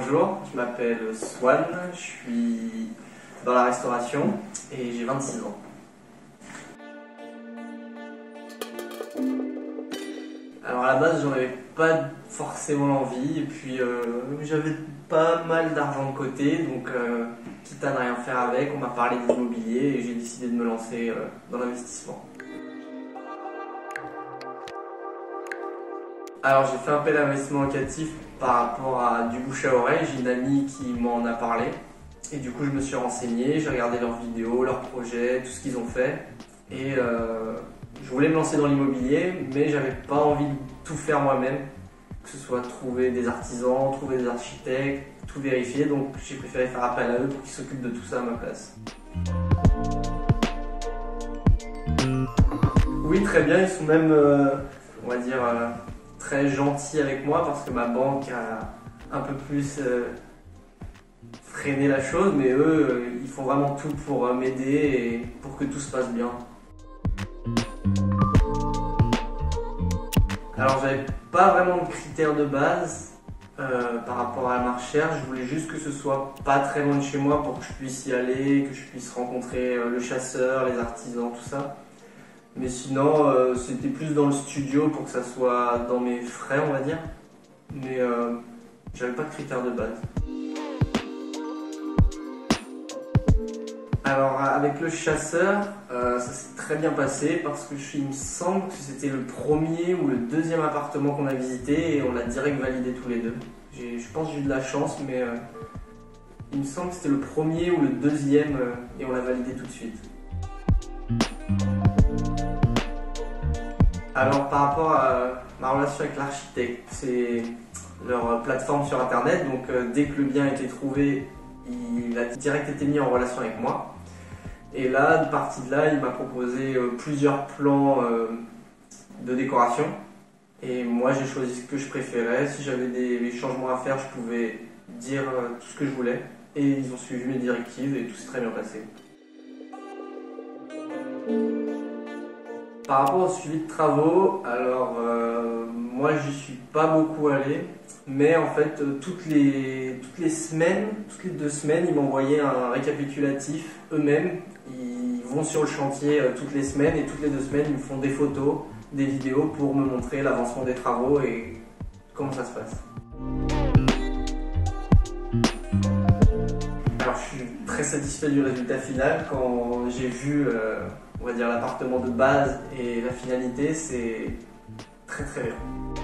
bonjour, je m'appelle Swan, je suis dans la restauration et j'ai 26 ans. Alors à la base j'en avais pas forcément l'envie et puis j'avais pas mal d'argent de côté donc quitte à ne rien faire avec, on m'a parlé d'immobilier et j'ai décidé de me lancer dans l'investissement. Alors j'ai fait un peu d'investissement locatif par rapport à du bouche à oreille, j'ai une amie qui m'en a parlé et du coup je me suis renseigné, j'ai regardé leurs vidéos, leurs projets, tout ce qu'ils ont fait et je voulais me lancer dans l'immobilier mais j'avais pas envie de tout faire moi-même, que ce soit trouver des artisans, trouver des architectes, tout vérifier, donc j'ai préféré faire appel à eux pour qu'ils s'occupent de tout ça à ma place. Oui, très bien, ils sont même, on va dire, très gentils avec moi parce que ma banque a un peu plus freiné la chose, mais eux, ils font vraiment tout pour m'aider et pour que tout se passe bien. Alors, j'avais pas vraiment de critères de base par rapport à ma recherche, je voulais juste que ce soit pas très loin de chez moi pour que je puisse y aller, que je puisse rencontrer le chasseur, les artisans, tout ça. Mais sinon, c'était plus dans le studio pour que ça soit dans mes frais, on va dire. Mais j'avais pas de critères de base. Alors, avec le chasseur, ça s'est très bien passé parce que il me semble que c'était le premier ou le deuxième appartement qu'on a visité et on l'a direct validé tous les deux. Je pense que j'ai eu de la chance, mais il me semble que c'était le premier ou le deuxième et on l'a validé tout de suite. Alors par rapport à ma relation avec l'architecte, c'est leur plateforme sur internet, donc dès que le bien a été trouvé, il a direct été mis en relation avec moi. Et là, de partie de là, il m'a proposé plusieurs plans de décoration. Et moi j'ai choisi ce que je préférais, si j'avais des changements à faire, je pouvais dire tout ce que je voulais. Et ils ont suivi mes directives et tout s'est très bien passé. Par rapport au suivi de travaux, alors moi j'y suis pas beaucoup allé, mais en fait toutes les 2 semaines, ils m'envoyaient un récapitulatif eux-mêmes. Ils vont sur le chantier toutes les semaines et toutes les 2 semaines ils me font des photos, des vidéos pour me montrer l'avancement des travaux et comment ça se passe. Alors je suis très satisfait du résultat final. Quand j'ai vu on va dire l'appartement de base et la finalité, c'est très très bien.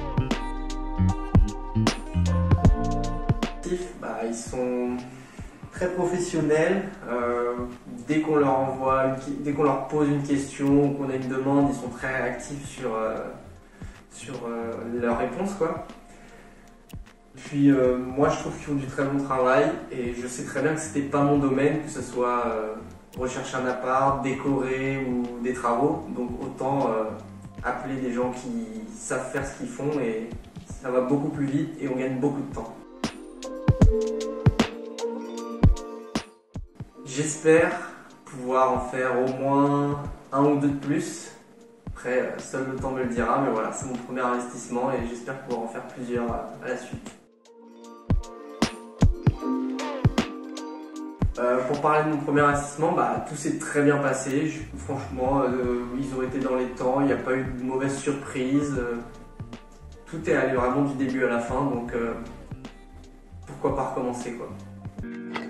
Ils sont très professionnels. Dès qu'on leur pose une question ou qu'on a une demande, ils sont très réactifs sur leurs réponses, quoi. Puis moi je trouve qu'ils font du très bon travail et je sais très bien que c'était pas mon domaine, que ce soit rechercher un appart, décorer ou des travaux, donc autant appeler des gens qui savent faire ce qu'ils font et ça va beaucoup plus vite et on gagne beaucoup de temps. J'espère pouvoir en faire au moins 1 ou 2 de plus. Après, seul le temps me le dira, mais voilà, c'est mon premier investissement et j'espère pouvoir en faire plusieurs à la suite. Pour parler de mon premier investissement, tout s'est très bien passé. Franchement, ils ont été dans les temps, il n'y a pas eu de mauvaise surprise. Tout est allé vraiment du début à la fin, donc pourquoi pas recommencer, quoi.